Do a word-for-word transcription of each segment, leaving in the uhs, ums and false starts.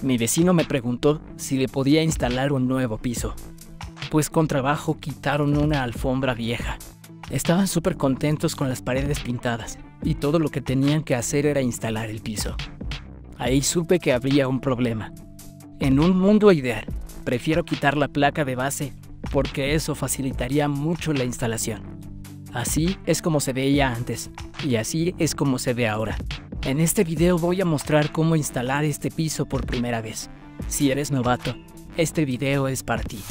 Mi vecino me preguntó si le podía instalar un nuevo piso, pues con trabajo quitaron una alfombra vieja. Estaban súper contentos con las paredes pintadas y todo lo que tenían que hacer era instalar el piso. Ahí supe que habría un problema. En un mundo ideal, prefiero quitar la placa de base porque eso facilitaría mucho la instalación. Así es como se veía antes y así es como se ve ahora. En este video voy a mostrar cómo instalar este piso por primera vez. Si eres novato, este video es para ti.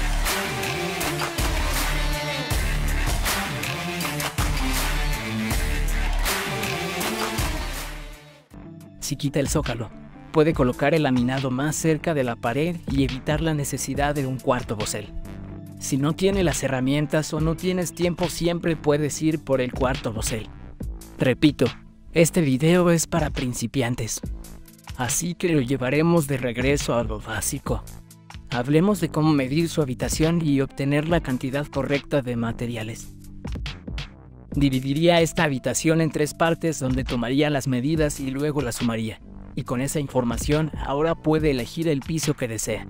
Si quita el zócalo, puede colocar el laminado más cerca de la pared y evitar la necesidad de un cuarto bosel. Si no tiene las herramientas o no tienes tiempo, siempre puedes ir por el cuarto bosel. Repito, este video es para principiantes, así que lo llevaremos de regreso a lo básico. Hablemos de cómo medir su habitación y obtener la cantidad correcta de materiales. Dividiría esta habitación en tres partes donde tomaría las medidas y luego las sumaría. Y con esa información ahora puede elegir el piso que desea.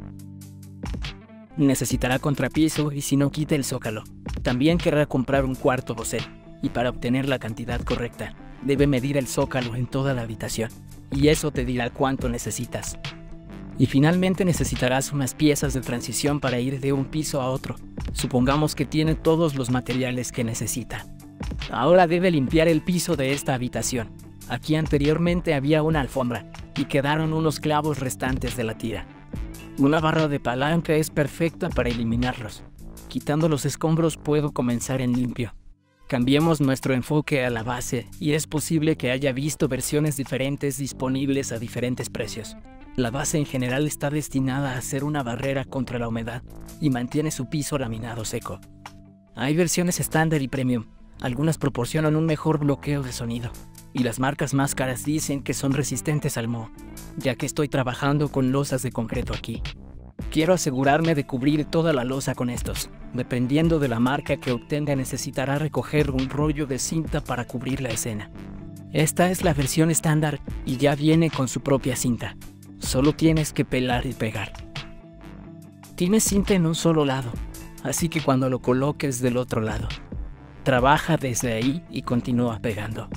Necesitará contrapiso y si no quita el zócalo. También querrá comprar un cuarto bosel. Y para obtener la cantidad correcta, debe medir el zócalo en toda la habitación. Y eso te dirá cuánto necesitas. Y finalmente necesitarás unas piezas de transición para ir de un piso a otro. Supongamos que tiene todos los materiales que necesita. Ahora debe limpiar el piso de esta habitación. Aquí anteriormente había una alfombra y quedaron unos clavos restantes de la tira. Una barra de palanca es perfecta para eliminarlos. Quitando los escombros puedo comenzar en limpio. Cambiemos nuestro enfoque a la base y es posible que haya visto versiones diferentes disponibles a diferentes precios. La base en general está destinada a ser una barrera contra la humedad y mantiene su piso laminado seco. Hay versiones estándar y premium. Algunas proporcionan un mejor bloqueo de sonido, y las marcas más caras dicen que son resistentes al moho, ya que estoy trabajando con losas de concreto aquí. Quiero asegurarme de cubrir toda la losa con estos. Dependiendo de la marca que obtenga necesitará recoger un rollo de cinta para cubrir la escena. Esta es la versión estándar y ya viene con su propia cinta. Solo tienes que pelar y pegar. Tienes cinta en un solo lado, así que cuando lo coloques del otro lado, trabaja desde ahí y continúa pegando.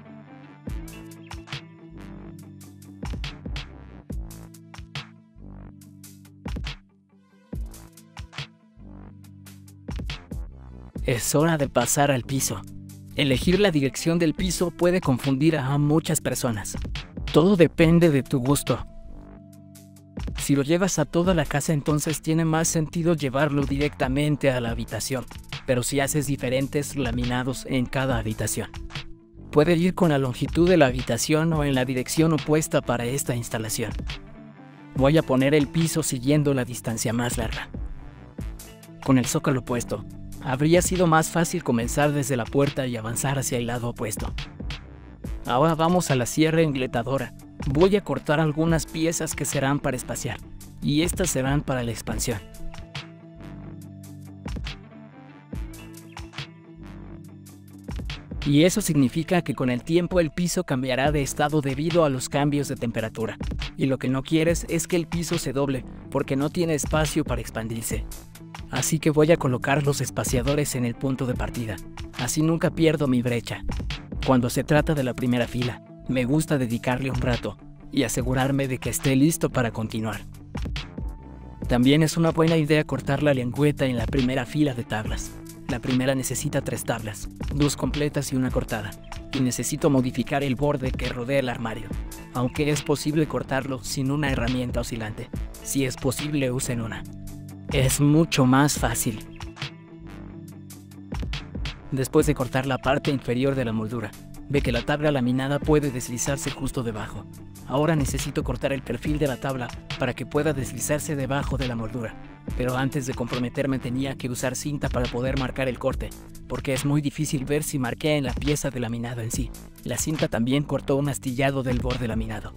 Es hora de pasar al piso. Elegir la dirección del piso puede confundir a muchas personas. Todo depende de tu gusto. Si lo llevas a toda la casa, entonces tiene más sentido llevarlo directamente a la habitación. Pero si haces diferentes laminados en cada habitación, puede ir con la longitud de la habitación o en la dirección opuesta para esta instalación. Voy a poner el piso siguiendo la distancia más larga. Con el zócalo puesto, habría sido más fácil comenzar desde la puerta y avanzar hacia el lado opuesto. Ahora vamos a la sierra engletadora. Voy a cortar algunas piezas que serán para espaciar, y estas serán para la expansión. Y eso significa que con el tiempo el piso cambiará de estado debido a los cambios de temperatura. Y lo que no quieres es que el piso se doble, porque no tiene espacio para expandirse. Así que voy a colocar los espaciadores en el punto de partida. Así nunca pierdo mi brecha. Cuando se trata de la primera fila, me gusta dedicarle un rato y asegurarme de que esté listo para continuar. También es una buena idea cortar la lengüeta en la primera fila de tablas. La primera necesita tres tablas, dos completas y una cortada, y necesito modificar el borde que rodea el armario, aunque es posible cortarlo sin una herramienta oscilante. Si es posible, usen una. Es mucho más fácil. Después de cortar la parte inferior de la moldura, ve que la tabla laminada puede deslizarse justo debajo. Ahora necesito cortar el perfil de la tabla para que pueda deslizarse debajo de la moldura. Pero antes de comprometerme tenía que usar cinta para poder marcar el corte, porque es muy difícil ver si marqué en la pieza de laminado en sí. La cinta también cortó un astillado del borde laminado.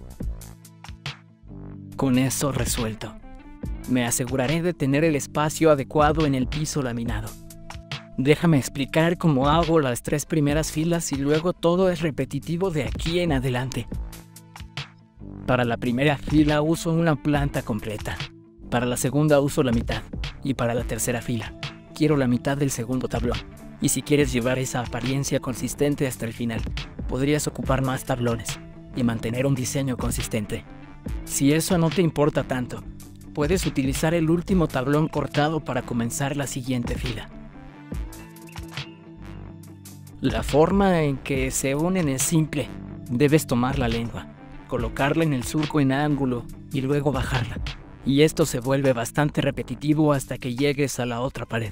Con eso resuelto, me aseguraré de tener el espacio adecuado en el piso laminado. Déjame explicar cómo hago las tres primeras filas y luego todo es repetitivo de aquí en adelante. Para la primera fila uso una planta completa. Para la segunda uso la mitad. Y para la tercera fila, quiero la mitad del segundo tablón. Y si quieres llevar esa apariencia consistente hasta el final, podrías ocupar más tablones y mantener un diseño consistente. Si eso no te importa tanto, puedes utilizar el último tablón cortado para comenzar la siguiente fila. La forma en que se unen es simple. Debes tomar la lengua, colocarla en el surco en ángulo y luego bajarla. Y esto se vuelve bastante repetitivo hasta que llegues a la otra pared.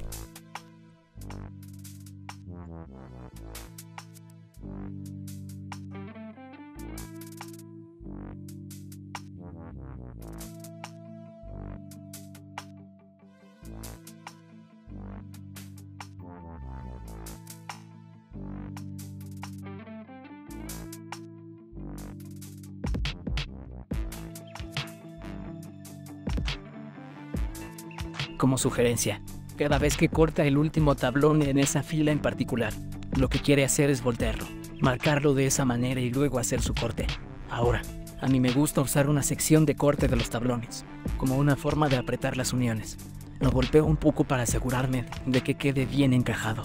Como sugerencia, cada vez que corta el último tablón en esa fila en particular, lo que quiere hacer es voltearlo, marcarlo de esa manera y luego hacer su corte. Ahora, a mí me gusta usar una sección de corte de los tablones, como una forma de apretar las uniones. Lo golpeo un poco para asegurarme de que quede bien encajado.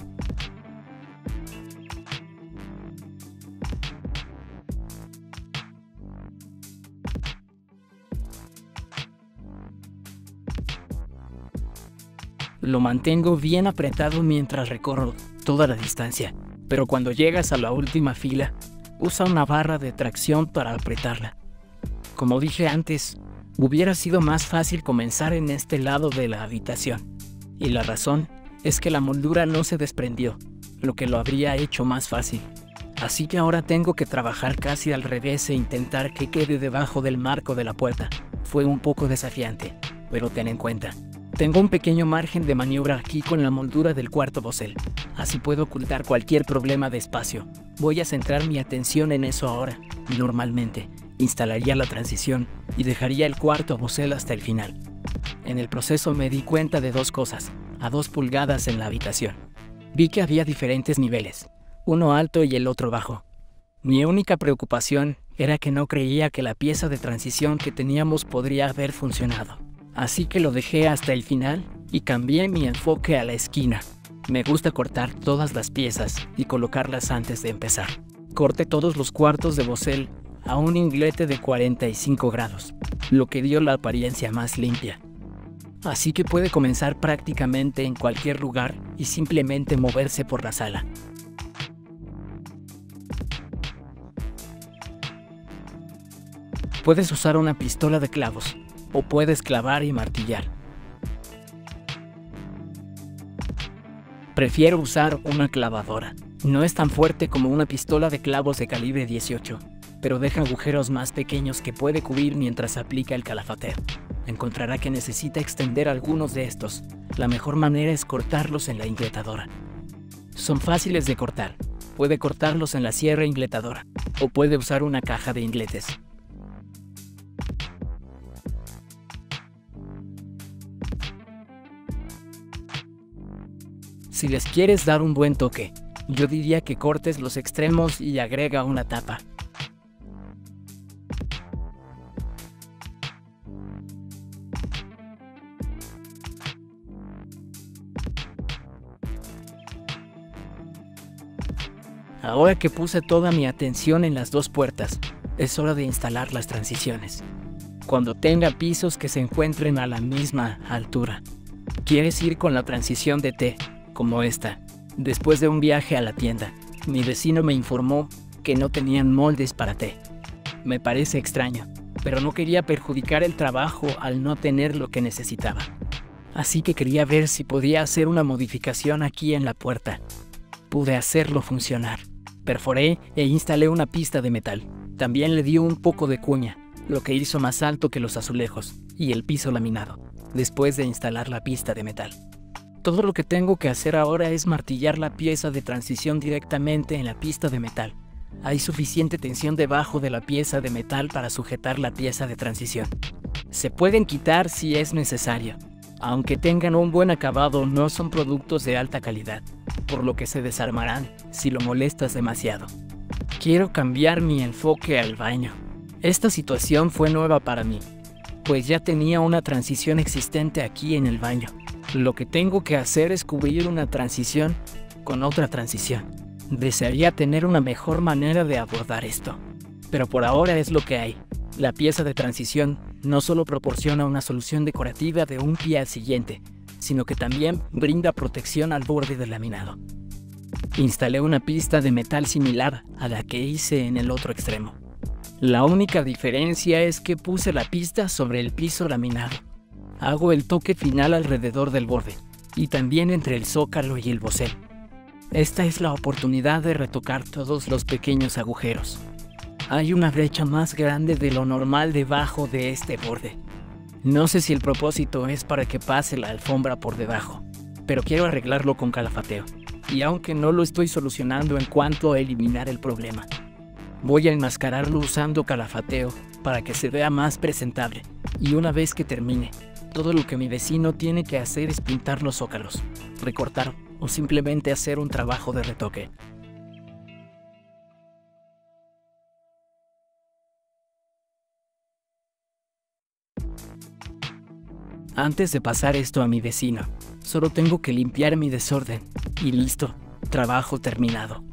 Lo mantengo bien apretado mientras recorro toda la distancia, pero cuando llegas a la última fila, usa una barra de tracción para apretarla. Como dije antes, hubiera sido más fácil comenzar en este lado de la habitación, y la razón es que la moldura no se desprendió, lo que lo habría hecho más fácil. Así que ahora tengo que trabajar casi al revés e intentar que quede debajo del marco de la puerta. Fue un poco desafiante, pero ten en cuenta, tengo un pequeño margen de maniobra aquí con la moldura del cuarto dosel, así puedo ocultar cualquier problema de espacio. Voy a centrar mi atención en eso ahora. Normalmente, instalaría la transición y dejaría el cuarto dosel hasta el final. En el proceso me di cuenta de dos cosas, a dos pulgadas en la habitación. Vi que había diferentes niveles, uno alto y el otro bajo. Mi única preocupación era que no creía que la pieza de transición que teníamos podría haber funcionado. Así que lo dejé hasta el final y cambié mi enfoque a la esquina. Me gusta cortar todas las piezas y colocarlas antes de empezar. Corté todos los cuartos de dosel a un inglete de cuarenta y cinco grados, lo que dio la apariencia más limpia. Así que puede comenzar prácticamente en cualquier lugar y simplemente moverse por la sala. Puedes usar una pistola de clavos, o puedes clavar y martillar. Prefiero usar una clavadora. No es tan fuerte como una pistola de clavos de calibre dieciocho, pero deja agujeros más pequeños que puede cubrir mientras aplica el calafateo. Encontrará que necesita extender algunos de estos. La mejor manera es cortarlos en la ingletadora. Son fáciles de cortar. Puede cortarlos en la sierra ingletadora, o puede usar una caja de ingletes. Si les quieres dar un buen toque, yo diría que cortes los extremos y agrega una tapa. Ahora que puse toda mi atención en las dos puertas, es hora de instalar las transiciones. Cuando tenga pisos que se encuentren a la misma altura, quieres ir con la transición de T, como esta. Después de un viaje a la tienda, mi vecino me informó que no tenían moldes para T. Me parece extraño, pero no quería perjudicar el trabajo al no tener lo que necesitaba. Así que quería ver si podía hacer una modificación aquí en la puerta. Pude hacerlo funcionar. Perforé e instalé una pista de metal. También le di un poco de cuña, lo que hizo más alto que los azulejos y el piso laminado, después de instalar la pista de metal. Todo lo que tengo que hacer ahora es martillar la pieza de transición directamente en la pista de metal. Hay suficiente tensión debajo de la pieza de metal para sujetar la pieza de transición. Se pueden quitar si es necesario. Aunque tengan un buen acabado, no son productos de alta calidad, por lo que se desarmarán si lo molestas demasiado. Quiero cambiar mi enfoque al baño. Esta situación fue nueva para mí, pues ya tenía una transición existente aquí en el baño. Lo que tengo que hacer es cubrir una transición con otra transición. Desearía tener una mejor manera de abordar esto, pero por ahora es lo que hay. La pieza de transición no solo proporciona una solución decorativa de un pie al siguiente, sino que también brinda protección al borde del laminado. Instalé una pista de metal similar a la que hice en el otro extremo. La única diferencia es que puse la pista sobre el piso laminado. Hago el toque final alrededor del borde y también entre el zócalo y el bocel. Esta es la oportunidad de retocar todos los pequeños agujeros. Hay una brecha más grande de lo normal debajo de este borde. No sé si el propósito es para que pase la alfombra por debajo, pero quiero arreglarlo con calafateo. Y aunque no lo estoy solucionando en cuanto a eliminar el problema, voy a enmascararlo usando calafateo para que se vea más presentable. Y una vez que termine, todo lo que mi vecino tiene que hacer es pintar los zócalos, recortar o simplemente hacer un trabajo de retoque. Antes de pasar esto a mi vecino, solo tengo que limpiar mi desorden y listo, trabajo terminado.